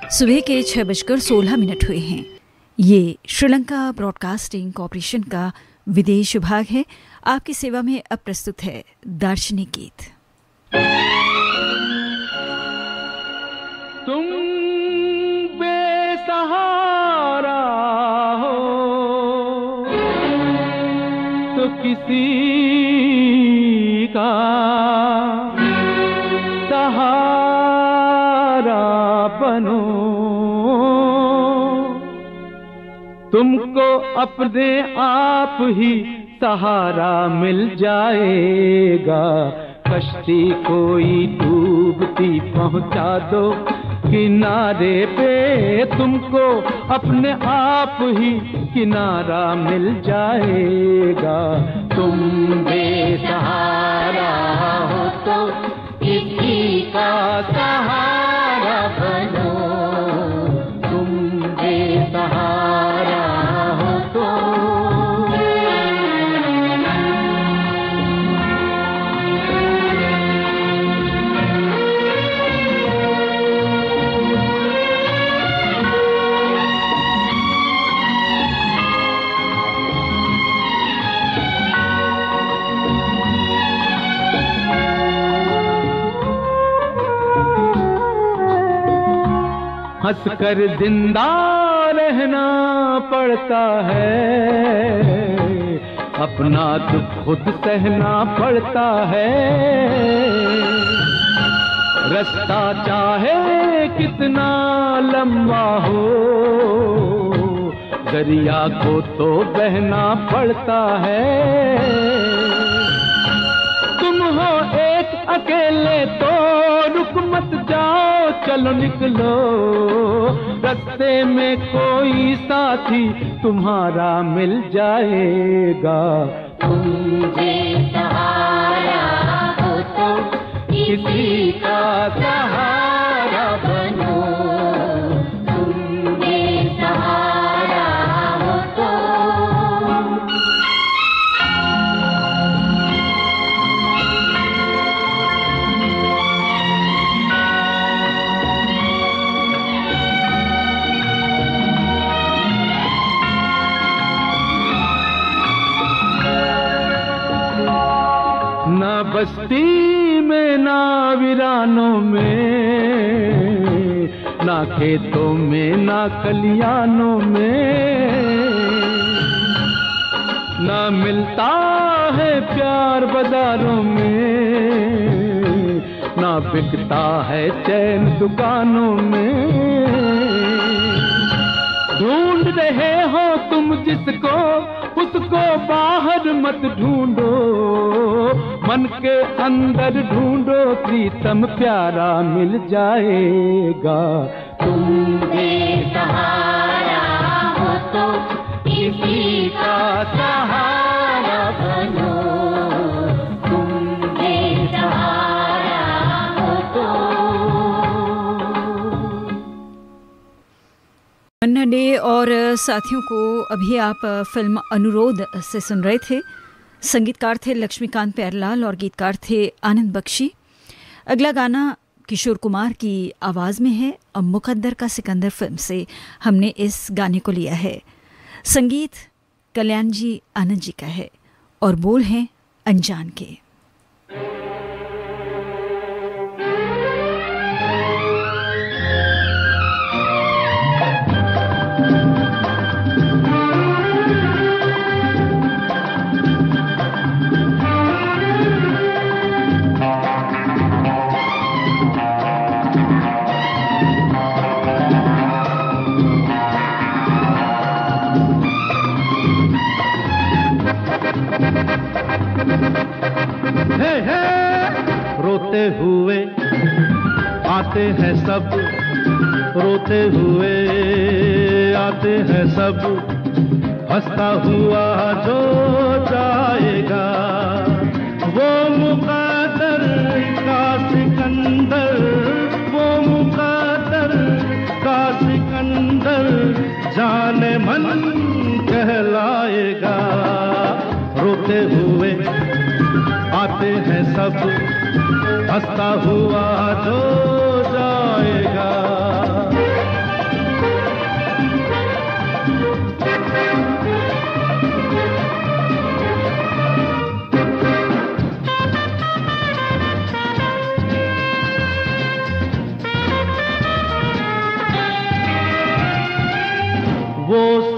सुबह के 6:16 हुए हैं। ये श्रीलंका ब्रॉडकास्टिंग कॉरपोरेशन का विदेश विभाग है। आपकी सेवा में अब प्रस्तुत है दार्शनिक गीत। तुम बेसहारा हो तो किसी का सहारा बनो, तुमको अपने आप ही सहारा मिल जाएगा। कश्ती कोई डूबती पहुंचा दो किनारे पे, तुमको अपने आप ही किनारा मिल जाएगा। तुम बेसहारा हो तो किसी का सहारा बनो, तुम बेसहारा हो तो। हंसकर जिंदा रहना पड़ता है, अपना दुख खुद सहना पड़ता है। रास्ता चाहे कितना लंबा हो, दरिया को तो बहना पड़ता है। तुम हो एक अकेले तो रुक मत जाओ, चलो निकलो, रास्ते में कोई साथी तुम्हारा मिल जाएगा। तुम बेसहारा हो तो किसी का सहारा बनो, तुम बेसहारा हो तो। ना बस्ती में ना वीरानों में, ना खेतों में ना खलियानों में, ना मिलता है प्यार बाजारों में, ना बिकता है चैन दुकानों में। ढूंढ रहे हो तुम जिसको, उसको बाहर मत ढूंढो, मन के अंदर ढूंढो, प्रीतम प्यारा मिल जाएगा। तुम बेसहारा हो तो किसी का सहारा बनो, तुम बेसहारा हो तो। अन्ना डे और साथियों को अभी आप फिल्म अनुरोध से सुन रहे थे। संगीतकार थे लक्ष्मीकांत प्यारेलाल और गीतकार थे आनंद बख्शी। अगला गाना किशोर कुमार की आवाज़ में है। अब मुकद्दर का सिकंदर फिल्म से हमने इस गाने को लिया है। संगीत कल्याण जी आनंद जी का है और बोल हैं अनजान के। रोते हुए आते हैं सब, रोते हुए आते हैं सब, हंसता हुआ जो जाएगा वो मुकद्दर का सिकंदर, वो मुकद्दर का सिकंदर जाने मन कहलाएगा। रोते हुए आते हैं सब, हंसता हुआ जो जाएगा।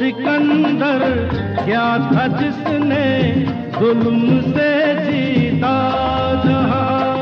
सिकंदर क्या था जिसने जुल्म से जीता जहां।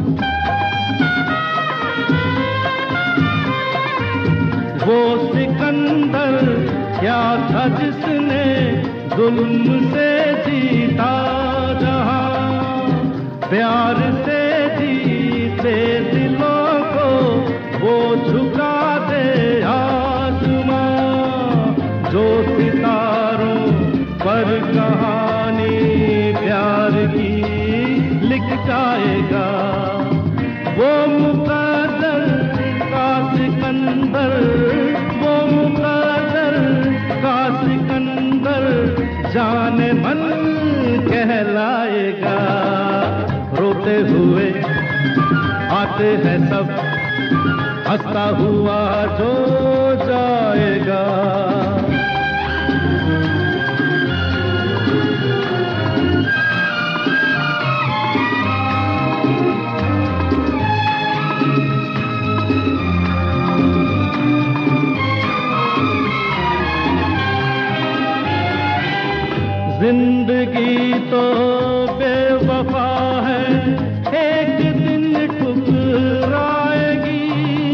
वो सिकंदर क्या था जिसने जुल्म से जीता जहां। प्यार से जीते दिलों को वो झुका दे आसमां। जो सितारों पर कहानी प्यार की लिख जाएगा, वो मुकद्दर का सिकंदर, वो मुकद्दर का सिकंदर जाने मन कहलाएगा। रोते हुए आते हैं सब, हंसता हुआ जो जाएगा। जिंदगी तो बेवफा है, एक दिन ठुकराएगी।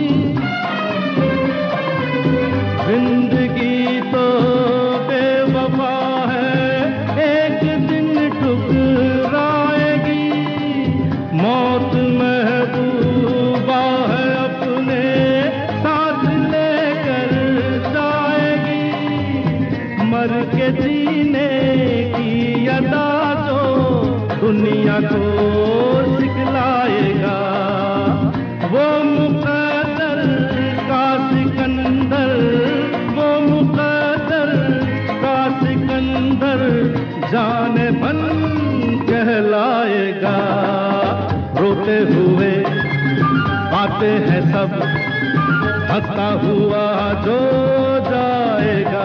जिंदगी तो बेवफा है, एक दिन ठुकराएगी। मौत महबूबा है, अपने साथ लेकर जाएगी। मर के जीने की अदा जो दुनिया को सिखलाएगा, वो मुकद्दर का सिकंदर, वो मुकद्दर का सिकंदर जाने मन कहलाएगा। रोते हुए आते हैं सब, हंसता हुआ जो जाएगा।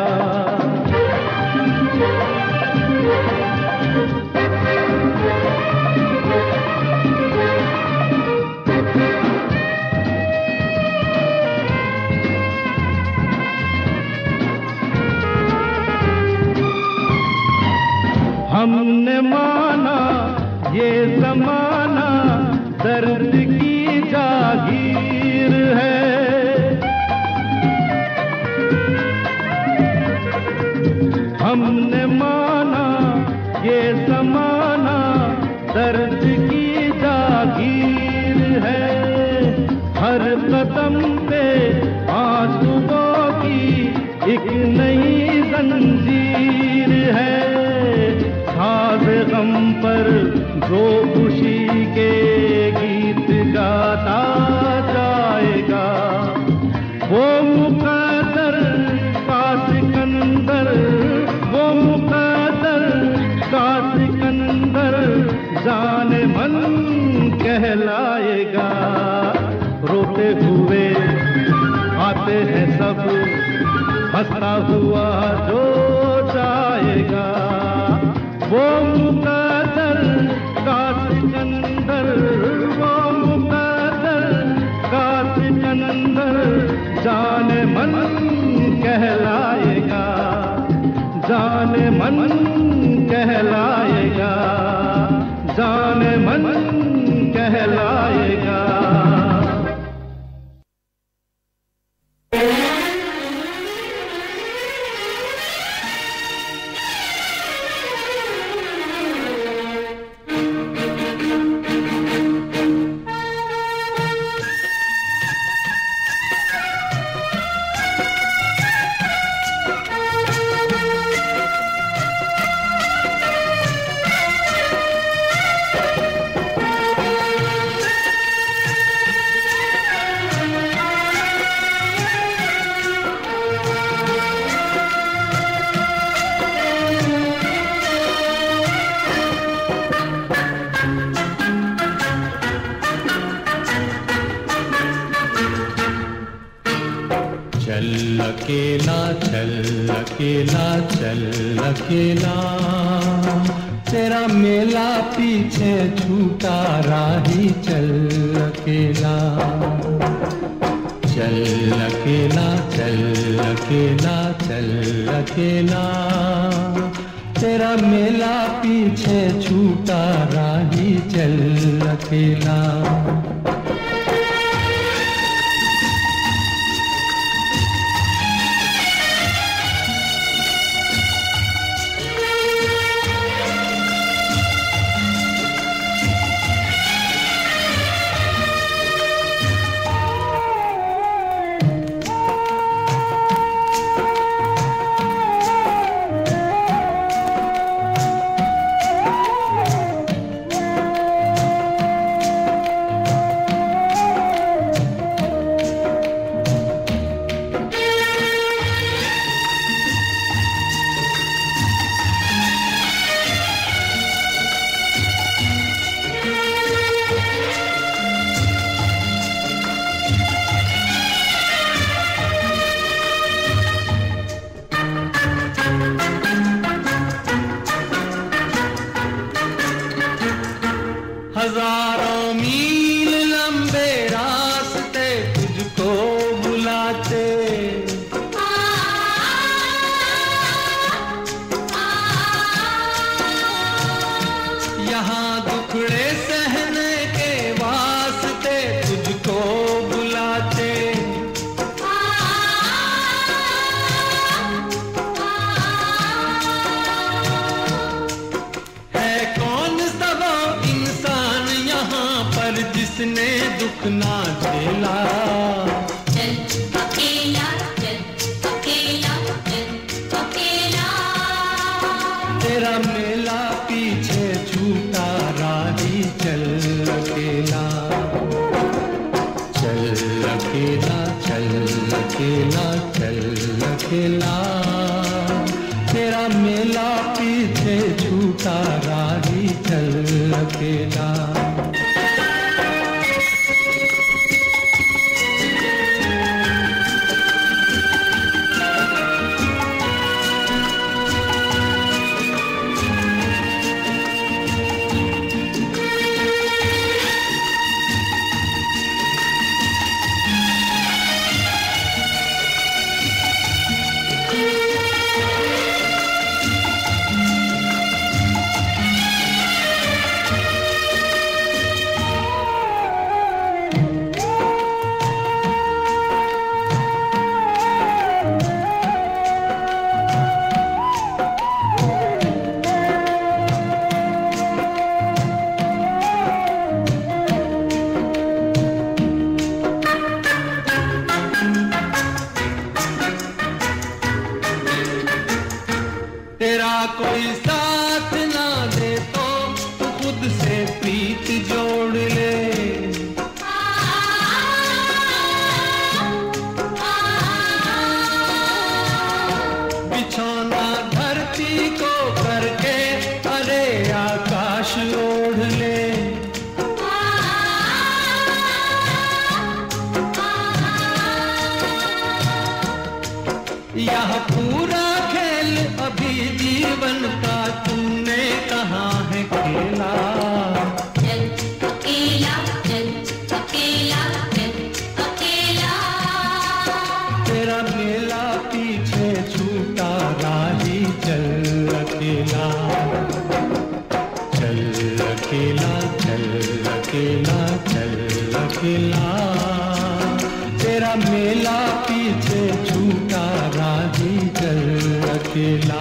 हमने माना ये ज़माना दर्द की जागीर है। हमने माना ये ज़माना दर्द की जागीर है। हर कदम पे आंसुओं की एक नई जंजीर है। साज़े गम पर जो खुशी के गीत गाता जाएगा, वो मुकद्दर का सिकंदर, वो मुकद्दर का सिकंदर जाने मन कहलाएगा। रोते हुए आते हैं सब, हंसता हुआ जो जाएगा, वो मुकद्दर का सिकंदर, वो मुकद्दर का सिकंदर जाने मन कहलाएगा, जाने मन कहलाएगा, जाने मन कहलाएगा। चल अकेला चल अकेला चल अकेला, तेरा मेला पीछे छूटा राही चल अकेला। चल अकेला चल अकेला चल अकेला, तेरा मेला पीछे छूटा राही चल अकेला। हजारों मील लंबे रास्ते तुझको बुलाते, यहाँ दुखड़े सहने के वास्ते तुझको बुलाते। है कौन सब इंसान यहाँ पर जिसने दुख ना झेला, चल अकेला चल अकेला चल अकेला, तेरा मेला पीछे छूटा राही चल अकेला। चल अकेला चल अकेला चल अकेला, तेरा मेला पीछे छूटा राही चल अकेला। तेरा कोई साथ ना दे तो तू खुद से प्रीत जोड़ ले, बिछौना धरती को करके अरे आकाश ओढ़ ले। यह पूरा खेल अभी जीवन का तूने कहाँ है खेला, चल अकेला चल अकेला चल अकेला, तेरा मेला पीछे छूटा राही चल अकेला। चल अकेला चल अकेला चल अकेला, तेरा मेला पीछे छूटा राही चल अकेला।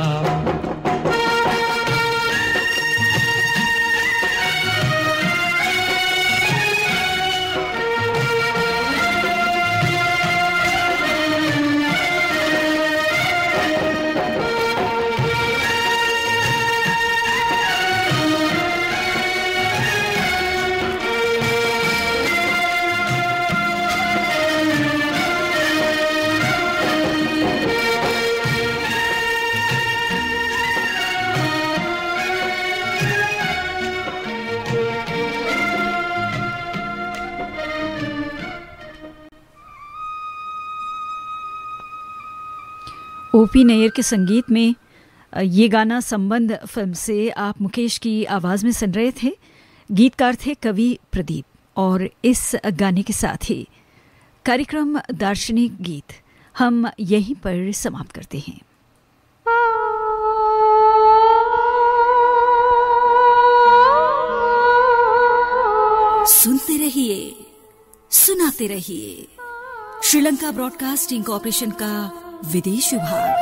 ओपी नैयर के संगीत में ये गाना संबंध फिल्म से आप मुकेश की आवाज़ में सुन रहे थे। गीतकार थे कवि प्रदीप और इस गाने के साथ ही कार्यक्रम दार्शनिक गीत हम यहीं पर समाप्त करते हैं। सुनते रहिए, सुनाते रहिए। श्रीलंका ब्रॉडकास्टिंग कॉर्पोरेशन का विदेश विभाग।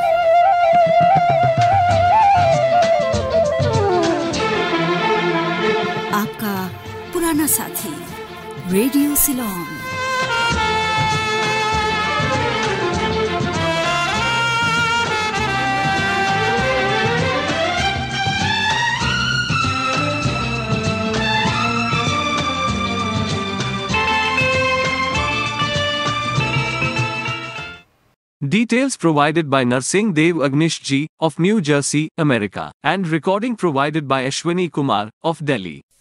आपका पुराना साथी radio Ceylon. Details provided by Narsingh Dev Agnish Ji of New Jersey, America, and recording provided by Ashwini Kumar of Delhi.